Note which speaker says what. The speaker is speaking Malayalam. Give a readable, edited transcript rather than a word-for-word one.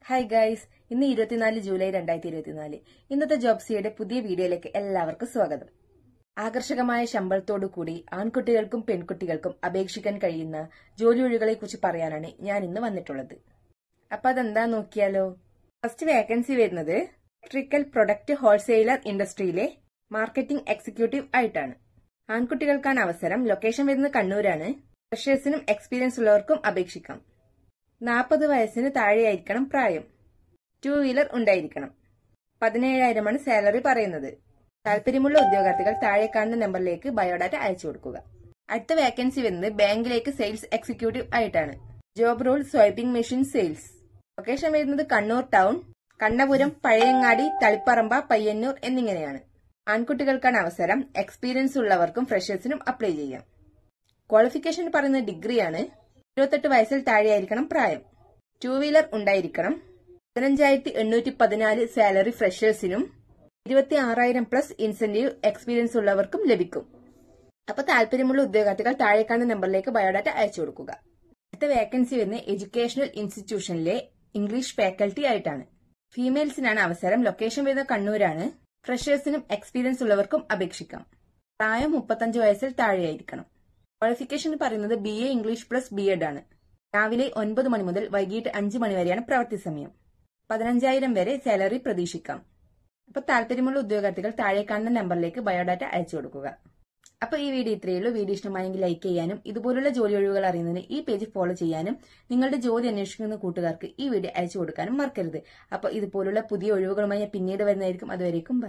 Speaker 1: ഹായ് ഗൈസ്, ഇന്ന് 24 ജൂലൈ 2024. ഇന്നത്തെ ജോബ്സിയുടെ പുതിയ വീഡിയോയിലേക്ക് എല്ലാവർക്കും സ്വാഗതം. ആകർഷകമായ ശമ്പളത്തോടുകൂടി ആൺകുട്ടികൾക്കും പെൺകുട്ടികൾക്കും അപേക്ഷിക്കാൻ കഴിയുന്ന ജോലിയൊഴികളെ കുറിച്ച് പറയാനാണ് ഞാൻ ഇന്ന് വന്നിട്ടുള്ളത്. അപ്പൊ അതെന്താ നോക്കിയാലോ. ഫസ്റ്റ് വേക്കൻസി വരുന്നത് ഇലക്ട്രിക്കൽ പ്രൊഡക്റ്റ് ഹോൾസെയിലർ ഇൻഡസ്ട്രിയിലെ മാർക്കറ്റിംഗ് എക്സിക്യൂട്ടീവ് ആയിട്ടാണ്. ആൺകുട്ടികൾക്കാണ് അവസരം. ലൊക്കേഷൻ വരുന്നത് കണ്ണൂരാണ്. ഫ്രഷേഴ്സിനും എക്സ്പീരിയൻസ് ഉള്ളവർക്കും അപേക്ഷിക്കാം. 40 വയസ്സിന് താഴെയായിരിക്കണം പ്രായം. 2 വീലർ ഉണ്ടായിരിക്കണം. 17,000 സാലറി പറയുന്നത്. താല്പര്യമുള്ള ഉദ്യോഗാർത്ഥികൾ താഴെ കാണുന്ന നമ്പറിലേക്ക് ബയോഡാറ്റ അയച്ചു കൊടുക്കുക. അടുത്ത വേക്കൻസി വരുന്നത് ബാങ്കിലേക്ക് സെയിൽസ് എക്സിക്യൂട്ടീവ് ആയിട്ടാണ്. Job role swiping machine sales. Location വരുന്നത് കണ്ണൂർ ടൗൺ, കണ്ണപുരം, പഴയങ്ങാടി, തളിപ്പറമ്പ, പയ്യന്നൂർ എന്നിങ്ങനെയാണ്. ആൺകുട്ടികൾക്കാണ് അവസരം. എക്സ്പീരിയൻസ് ഉള്ളവർക്കും ഫ്രഷേഴ്സിനും അപ്ലൈ ചെയ്യാം. ക്വാളിഫിക്കേഷൻ പറയുന്നത് ഡിഗ്രിയാണ്. 28 വയസ്സിൽ താഴെയായിരിക്കണം പ്രായം. 2 വീലർ ഉണ്ടായിരിക്കണം. 15,814 സാലറി ഫ്രഷേഴ്സിനും 26,000 പ്ലസ് ഇൻസെന്റീവ് എക്സ്പീരിയൻസ് ഉള്ളവർക്കും ലഭിക്കും. അപ്പൊ താല്പര്യമുള്ള ഉദ്യോഗാർത്ഥികൾ താഴെ കാണുന്ന നമ്പറിലേക്ക് ബയോഡാറ്റ അയച്ചു കൊടുക്കുക. അടുത്ത വേക്കൻസി വരുന്ന എഡ്യൂക്കേഷണൽ ഇൻസ്റ്റിറ്റ്യൂഷനിലെ ഇംഗ്ലീഷ് ഫാക്കൽറ്റി ആയിട്ടാണ്. ഫീമെയിൽസിനാണ് അവസരം. ലൊക്കേഷൻ വരുന്നത് കണ്ണൂരാണ്. ഫ്രഷേഴ്സിനും എക്സ്പീരിയൻസ് ഉള്ളവർക്കും അപേക്ഷിക്കാം. പ്രായം 35 വയസ്സിൽ താഴെയായിരിക്കണം. ക്വാളിഫിക്കേഷൻ പറയുന്നത് BA ഇംഗ്ലീഷ് പ്ലസ് B.Ed ആണ്. രാവിലെ 9 മണി മുതൽ വൈകിട്ട് 5 മണി വരെയാണ് പ്രവൃത്തി സമയം. 15,000 വരെ സാലറി പ്രതീക്ഷിക്കാം. അപ്പൊ താല്പര്യമുള്ള ഉദ്യോഗാർത്ഥികൾ താഴെ കാണുന്ന നമ്പറിലേക്ക് ബയോഡാറ്റ അയച്ചു കൊടുക്കുക. അപ്പൊ ഈ വീഡിയോ ഇത്രയേ ഉള്ളൂ. വീഡിയോ ഇഷ്ടമായെങ്കിൽ ലൈക്ക് ചെയ്യാനും ഇതുപോലുള്ള ജോലി ഒഴിവുകൾ അറിയുന്നതിന് ഈ പേജ് ഫോളോ ചെയ്യാനും നിങ്ങളുടെ ജോലി അന്വേഷിക്കുന്ന കൂട്ടുകാർക്ക് ഈ വീഡിയോ അയച്ചു കൊടുക്കാനും മറക്കരുത്. അപ്പൊ ഇതുപോലുള്ള പുതിയ ഒഴിവുകളുമായി പിന്നീട് വരുന്നതായിരിക്കും. അതുവരേക്കും